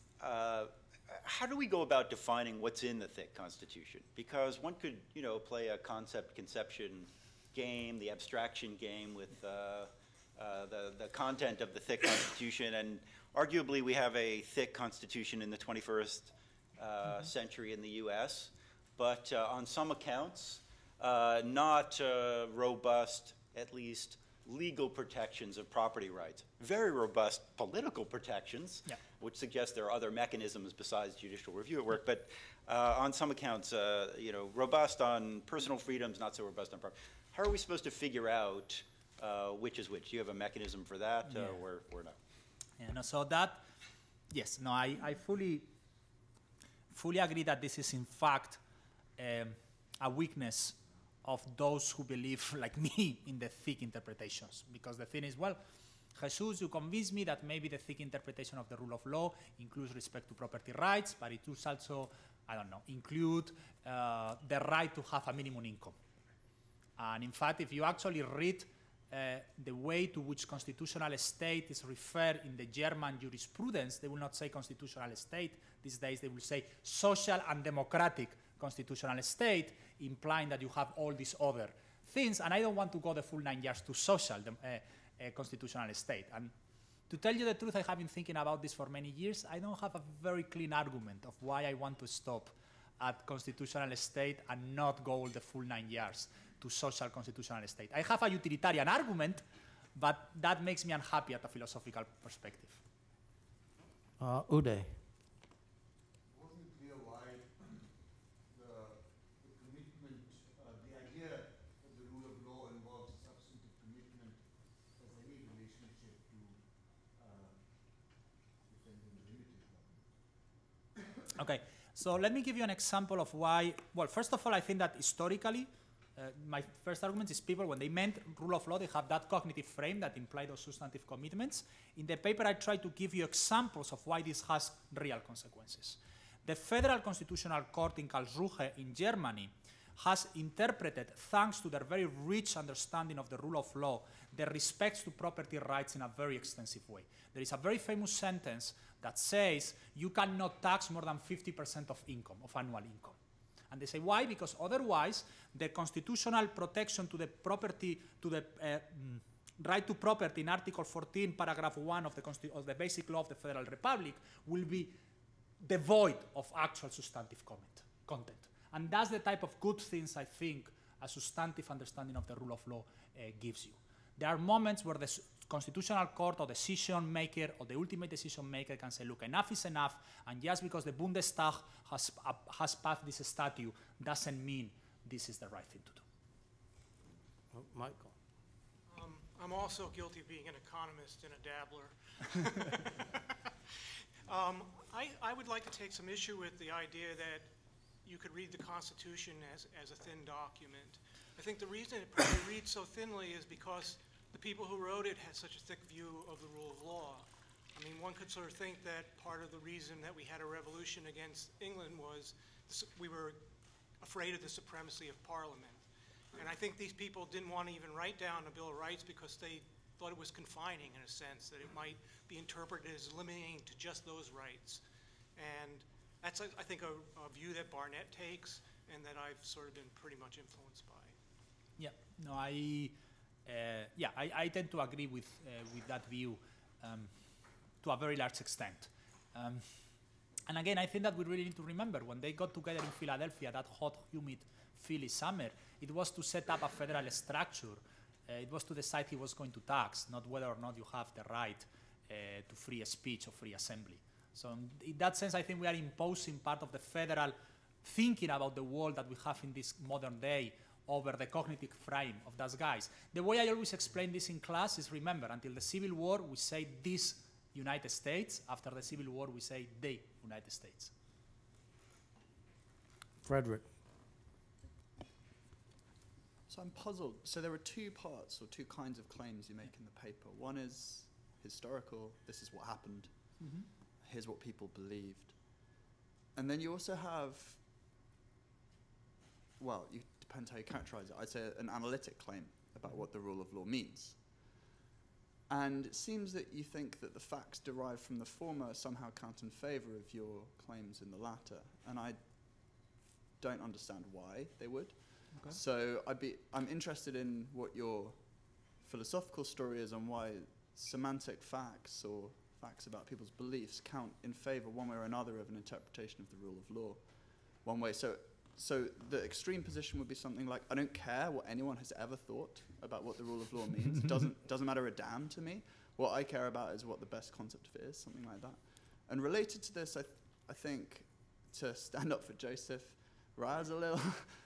S10: how do we go about defining what's in the thick Constitution? Because one could, play a conception game, the abstraction game with the content of the thick Constitution, and arguably we have a thick Constitution in the 21st century in the U.S., but on some accounts, not robust, at least, legal protections of property rights. Very robust political protections, which suggests there are other mechanisms besides judicial review at work, but on some accounts, robust on personal freedoms, not so robust on property. How are we supposed to figure out which is which? Do you have a mechanism for that, or no?
S3: Yeah, no, so that, yes, no, I fully agree that this is in fact a weakness of those who believe, like me, in the thick interpretations. Because the thing is, well, Jesus, you convince me that maybe the thick interpretation of the rule of law includes respect to property rights, but it does also, include the right to have a minimum income. And in fact, if you actually read the way to which constitutional state is referred in the German jurisprudence, they will not say constitutional state. These days they will say social and democratic constitutional state, implying that you have all these other things. And I don't want to go the full 9 years to social constitutional state. And to tell you the truth, I have been thinking about this for many years. I don't have a very clean argument of why I want to stop at constitutional state and not go the full 9 years to social constitutional state. I have a utilitarian argument, but that makes me unhappy at a philosophical perspective.
S5: Uday.
S11: Wasn't clear why the commitment, the idea that the rule of law involves substantive commitment as any relationship to defending the limited government.
S3: Okay, so let me give you an example of why. Well, first of all, I think that historically, my first argument is people, when they meant rule of law, they have that cognitive frame that imply those substantive commitments. In the paper, I try to give you examples of why this has real consequences. The Federal Constitutional Court in Karlsruhe in Germany has interpreted, thanks to their very rich understanding of the rule of law, the respects to property rights in a very extensive way. There is a very famous sentence that says you cannot tax more than 50% of income, of annual income. And they say, why? Because otherwise, the constitutional protection to the property, to the right to property in Article 14, Paragraph 1 of the Basic Law of the Federal Republic will be devoid of actual substantive content. And that's the type of good things I think a substantive understanding of the rule of law gives you. There are moments where the Constitutional Court or decision maker or the ultimate decision maker can say, look, enough is enough, and just because the Bundestag has passed this statute doesn't mean this is the right thing to do.
S5: Michael.
S12: I'm also guilty of being an economist and a dabbler. I would like to take some issue with the idea that you could read the Constitution as a thin document. I think the reason it probably reads so thinly is because the people who wrote it had such a thick view of the rule of law. I mean, one could sort of think that part of the reason that we had a revolution against England was we were afraid of the supremacy of Parliament. And I think these people didn't want to even write down a Bill of Rights because they thought it was confining in a sense, that it might be interpreted as limiting to just those rights. And that's, I think, a view that Barnett takes and that I've sort of been pretty much influenced by.
S3: Yeah, no, I tend to agree with that view to a very large extent. And again, I think that we really need to remember when they got together in Philadelphia, that hot, humid Philly summer, it was to set up a federal structure. It was to decide who was going to tax, not whether or not you have the right to free speech or free assembly. So in that sense, I think we are imposing part of the federal thinking about the world that we have in this modern day over the cognitive frame of those guys. The way I always explain this in class is, remember, until the Civil War, we say this United States. After the Civil War, we say the United States.
S5: Frederick.
S13: So I'm puzzled. So there are two parts or two kinds of claims you make in the paper. One is historical, this is what happened, here's what people believed. And then you also have, well, it depends how you characterize it. I'd say an analytic claim about what the rule of law means. And it seems that you think that the facts derived from the former somehow count in favor of your claims in the latter. And I don't understand why they would. Okay. So I'm interested in what your philosophical story is on why semantic facts or facts about people's beliefs count in favor one way or another of an interpretation of the rule of law. One way, so the extreme position would be something like, I don't care what anyone has ever thought about what the rule of law means. It doesn't matter a damn to me. What I care about is what the best concept of it is, something like that. And related to this, I think, to stand up for Joseph Raz a little,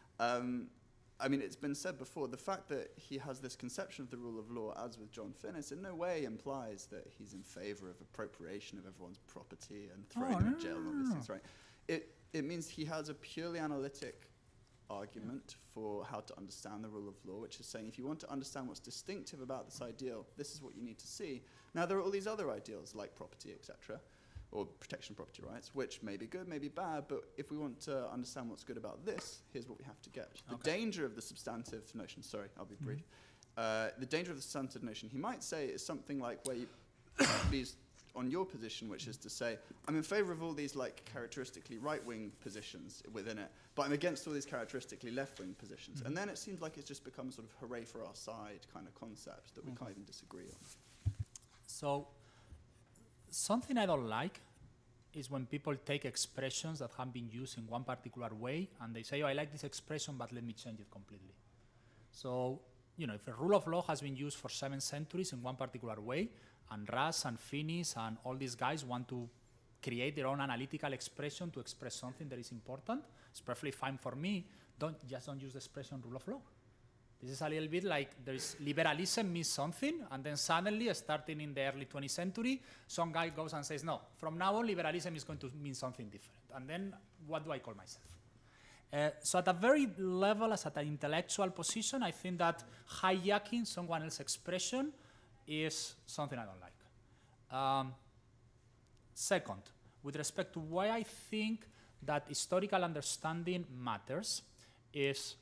S13: I mean, it's been said before, the fact that he has this conception of the rule of law, as with John Finnis, in no way implies that he's in favor of appropriation of everyone's property and throwing them in jail and all these things, right? It means he has a purely analytic argument for how to understand the rule of law, which is saying if you want to understand what's distinctive about this ideal, this is what you need to see. Now, there are all these other ideals, like property, etc., or protection of property rights, which may be good, may be bad, but if we want to understand what's good about this, here's what we have to get. The danger of the substantive notion, sorry, I'll be brief. The danger of the substantive notion, he might say, is something like where you, these, on your position, which is to say, I'm in favor of all these like characteristically right-wing positions within it, but I'm against all these characteristically left-wing positions. And then it seems like it's just become sort of hooray for our side kind of concept that we can't even disagree on.
S3: So, something I don't like is when people take expressions that have been used in one particular way and they say, oh, I like this expression, but let me change it completely. So, you know, if a rule of law has been used for 7 centuries in one particular way, and Raz and Finnis and all these guys want to create their own analytical expression to express something that is important, it's perfectly fine for me. Don't use the expression rule of law. This is a little bit like there's liberalism means something, and then suddenly, starting in the early 20th century, some guy goes and says, no, from now on, liberalism is going to mean something different. And then, what do I call myself? So at a very level, as at an intellectual position, I think that hijacking someone else's expression is something I don't like. Second, with respect to why I think that historical understanding matters is,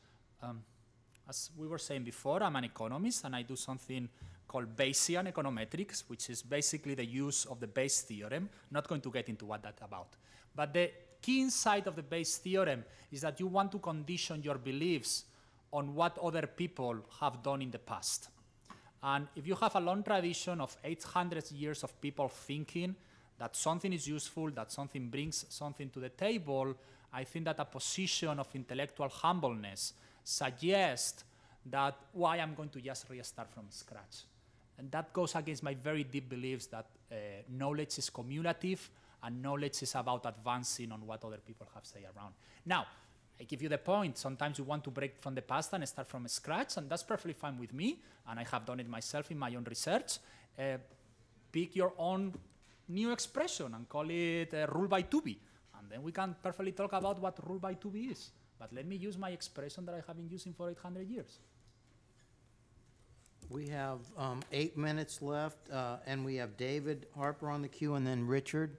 S3: as we were saying before, I'm an economist and I do something called Bayesian econometrics, which is basically the use of the Bayes theorem. Not going to get into what that's about. But the key insight of the Bayes theorem is that you want to condition your beliefs on what other people have done in the past. And if you have a long tradition of 800 years of people thinking that something is useful, that something brings something to the table, I think that a position of intellectual humbleness suggests that why I'm going to just restart from scratch. And that goes against my very deep beliefs that knowledge is cumulative and knowledge is about advancing on what other people have said around. Now, I give you the point. Sometimes you want to break from the past and start from scratch, and that's perfectly fine with me, and I have done it myself in my own research. Pick your own new expression and call it rule by 2b, and then we can perfectly talk about what rule by 2b is. But let me use my expression that I have been using for 800 years.
S5: We have 8 minutes left, and we have David Harper on the queue, and then Richard.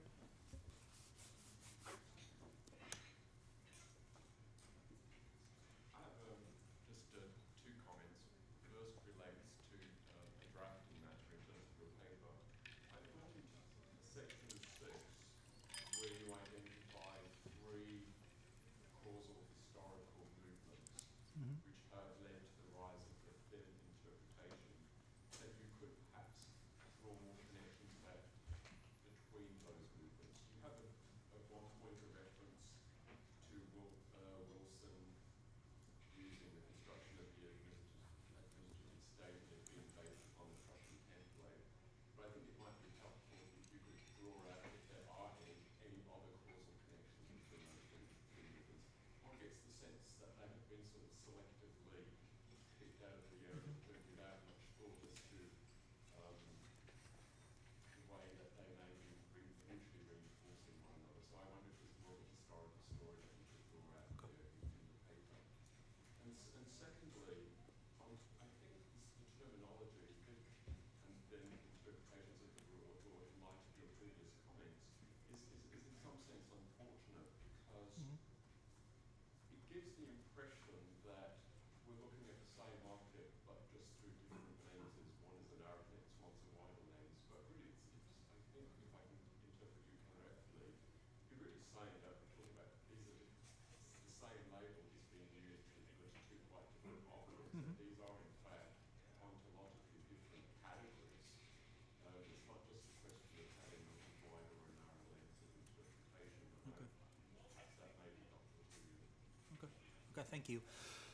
S3: Okay, thank you.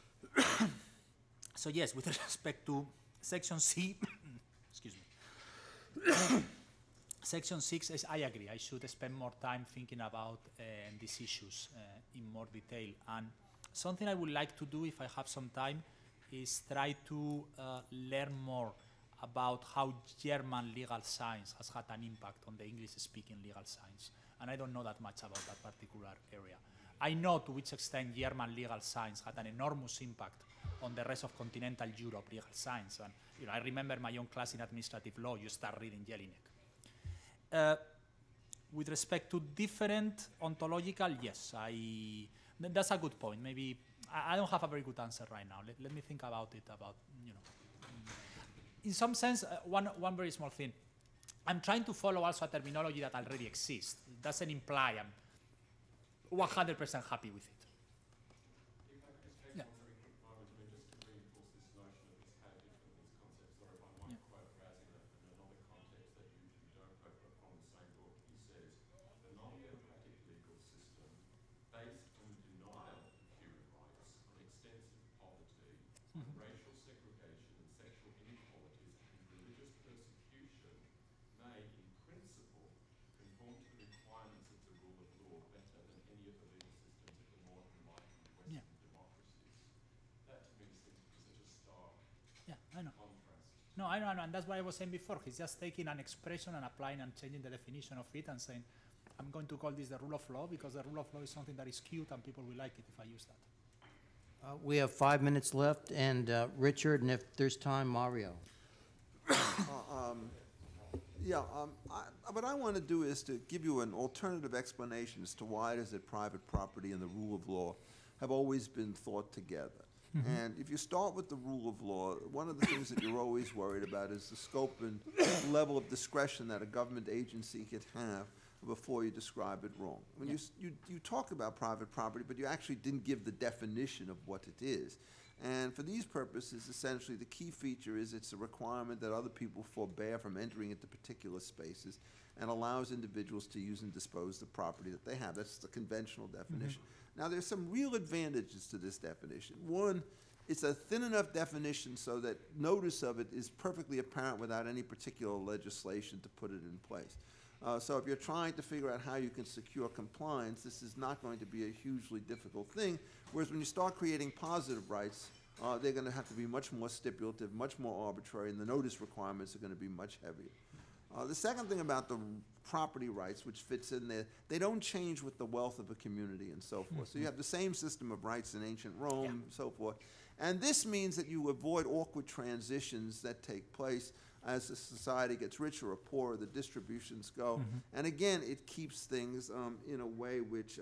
S3: So yes, with respect to Section C, excuse me. Section 6, is, I agree, I should spend more time thinking about these issues in more detail. And something I would like to do, if I have some time, is try to learn more about how German legal science has had an impact on the English-speaking legal science. And I don't know that much about that particular area. I know to which extent German legal science had an enormous impact on the rest of continental Europe legal science. And I remember my own class in administrative law, you start reading Jelinek. With respect to different ontological, yes, that's a good point. Maybe, I don't have a very good answer right now. Let me think about it, in some sense, one very small thing. I'm trying to follow also a terminology that already exists. It doesn't imply I'm 100% happy with it.
S2: If I could just take one very quick moment, just to reinforce this notion of this how different these concepts are. If I might quote Raz in another context that you don't quote, but from the same book, he says, the non-democratic legal system based on denial of human rights, on extensive poverty, on racial segregation and sexual inequalities and religious persecution may, in principle, conform to the requirements of the rule of law better than any of the legal systems of the more enlightened Western democracies. That to me seems to be such a stark contrast.
S3: No, I know, and that's what I was saying before. He's just taking an expression and applying and changing the definition of it and saying, I'm going to call this the rule of law because the rule of law is something that is cute and people will like it if I use that.
S5: We have 5 minutes left, and Richard, and if there's time, Mario.
S1: What I want to do is to give you an alternative explanation as to why it is that private property and the rule of law have always been thought together. And if you start with the rule of law, one of the things that you're always worried about is the scope and level of discretion that a government agency could have before you describe it wrong. When you talk about private property, but you actually didn't give the definition of what it is. And for these purposes, essentially, the key feature is it's a requirement that other people forbear from entering into particular spaces and allows individuals to use and dispose the property that they have. That's the conventional definition. Now, there's some real advantages to this definition. One, it's a thin enough definition so that notice of it is perfectly apparent without any particular legislation to put it in place. So if you're trying to figure out how you can secure compliance, this is not going to be a hugely difficult thing. Whereas when you start creating positive rights, they're going to have to be much more stipulative, much more arbitrary, and the notice requirements are going to be much heavier. The second thing about the property rights, which fits in there, they don't change with the wealth of a community and so forth. So you have the same system of rights in ancient Rome and so forth. And this means that you avoid awkward transitions that take place as the society gets richer or poorer, the distributions go. And again, it keeps things in a way which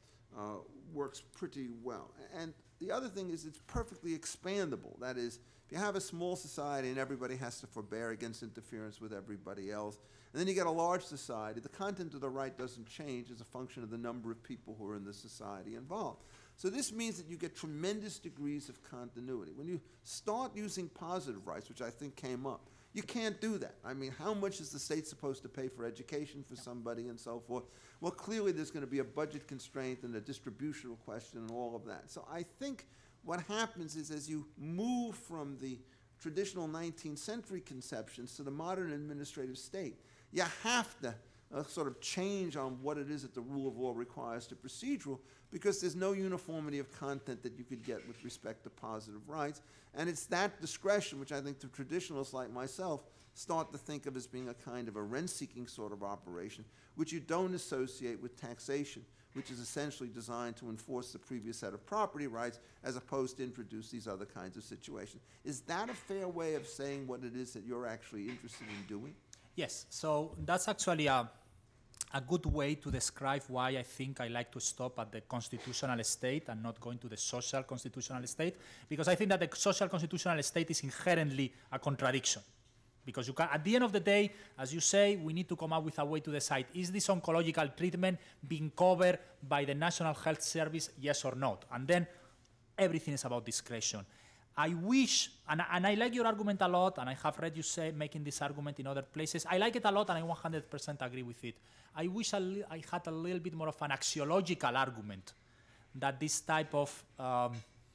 S1: works pretty well. And the other thing is it's perfectly expandable. That is, if you have a small society and everybody has to forbear against interference with everybody else, and then you get a large society, the content of the right doesn't change as a function of the number of people who are in the society involved. So this means that you get tremendous degrees of continuity. When you start using positive rights, which I think came up, you can't do that. I mean, how much is the state supposed to pay for education for somebody and so forth? Well, clearly there's going to be a budget constraint and a distributional question and all of that. So I think what happens is as you move from the traditional 19th century conceptions to the modern administrative state, you have to sort of change on what it is that the rule of law requires to procedural, because there's no uniformity of content that you could get with respect to positive rights. And it's that discretion which I think the traditionalists like myself start to think of as being a kind of a rent-seeking sort of operation, which you don't associate with taxation, which is essentially designed to enforce the previous set of property rights as opposed to introduce these other kinds of situations. Is that a fair way of saying what it is that you're actually interested in doing?
S3: Yes, so that's actually a good way to describe why I think I like to stop at the constitutional state and not going to the social constitutional state, because I think that the social constitutional state is inherently a contradiction. Because you can, at the end of the day, as you say, we need to come up with a way to decide, is this oncological treatment being covered by the National Health Service, yes or not? And then everything is about discretion. I wish, and I like your argument a lot, and I have read you say making this argument in other places. I like it a lot, and I 100% agree with it. I wish I had a little bit more of an axiological argument that this type of, I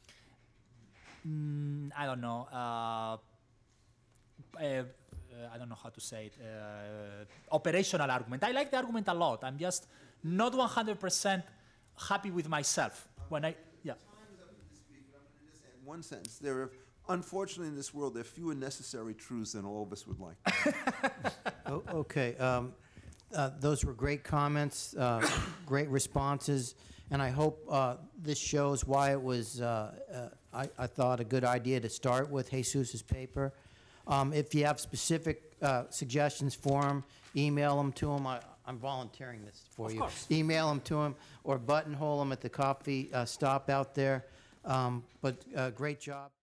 S3: don't know, I don't know how to say it, operational argument. I like the argument a lot. I'm just not 100% happy with myself when I, yeah.
S1: One sentence. There are, unfortunately, in this world, there are fewer necessary truths than all of us would like.
S5: Okay. Those were great comments, great responses, and I hope this shows why it was, I thought, a good idea to start with Jesus's paper. If you have specific suggestions for him, email them to him. I'm volunteering this for you. Of course. Email them to him or buttonhole him at the coffee stop out there. But great job.